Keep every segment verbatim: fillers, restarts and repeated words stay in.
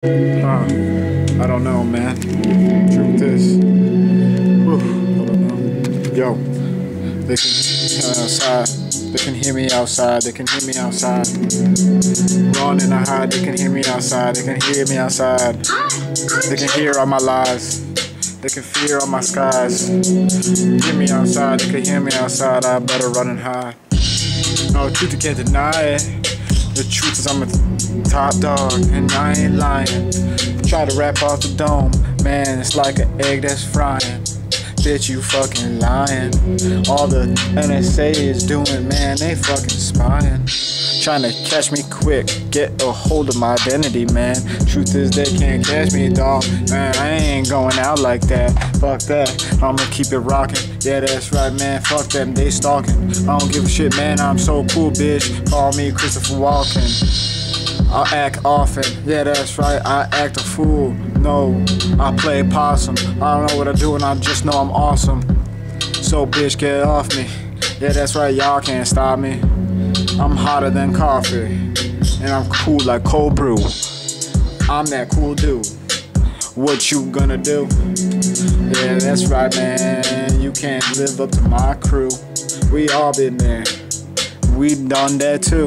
Huh. I don't know, man. Truth is, whew, I don't know. Yo, they can hear me outside. They can hear me outside. They can hear me outside. Run and I hide. They can hear me outside. They can hear me outside. They can hear all my lies. They can fear all my skies. Hear me outside. They can hear me outside. I better run and hide. No truth, you can't deny it. The truth is I'm a top dog, and I ain't lying. Try to rap off the dome, man, it's like an egg that's frying. Bitch, you fucking lying. All the N S A is doing, man, they fucking spying. Trying to catch me quick, get a hold of my identity, man. Truth is they can't catch me, dog. Man, I ain't going out like that. Fuck that, I'ma keep it rocking. Yeah, that's right, man, fuck them, they stalking. I don't give a shit, man, I'm so cool, bitch. Call me Christopher Walken. I act often, yeah, that's right, I act a fool. No, I play possum. I don't know what I do and I just know I'm awesome. So bitch, get off me. Yeah, that's right, y'all can't stop me. I'm hotter than coffee, and I'm cool like cold brew. I'm that cool dude. What you gonna do? Yeah, that's right, man. You can't live up to my crew. We all been there. We done that too.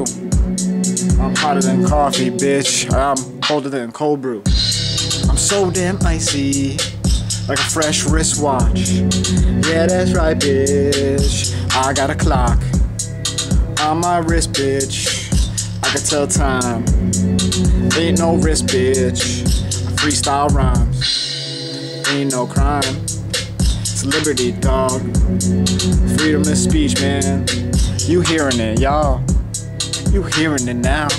I'm hotter than coffee, bitch. I'm colder than cold brew. I'm so damn icy, like a fresh wristwatch. Yeah, that's right, bitch. I got a clock on my wrist, bitch. I can tell time. Ain't no wrist, bitch. I freestyle rhymes. Ain't no crime. It's liberty, dog. Freedom of speech, man. You hearing it, y'all. You hearing it now.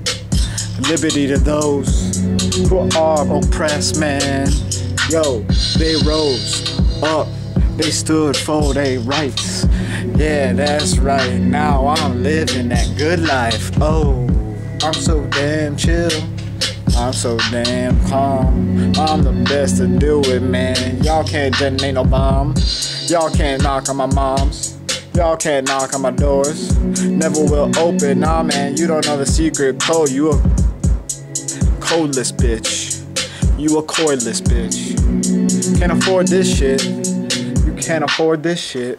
Liberty to those who are oppressed, man. Yo, they rose up. They stood for their rights. Yeah, that's right. Now I'm living that good life. Oh, I'm so damn chill. I'm so damn calm. I'm the best to do it, man. Y'all can't detonate no bomb. Y'all can't knock on my moms. Y'all can't knock on my doors. Never will open. Nah, man, you don't know the secret code. You a codeless bitch. You a coilless bitch. Can't afford this shit. You can't afford this shit.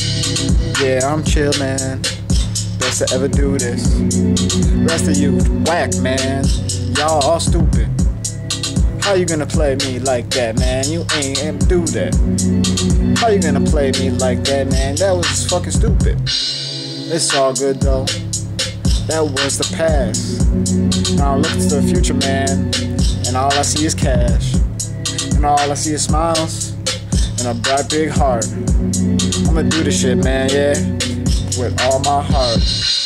Yeah, I'm chill, man. Best to ever do this. Rest of you, whack, man. Y'all all stupid. How you gonna play me like that, man? You ain't ain't do that. How you gonna play me like that, man? That was fucking stupid. It's all good though. That was the past. Now look to the future, man. And all I see is cash. And all I see is smiles. And a bright big heart. I'ma do this shit, man, yeah. With all my heart.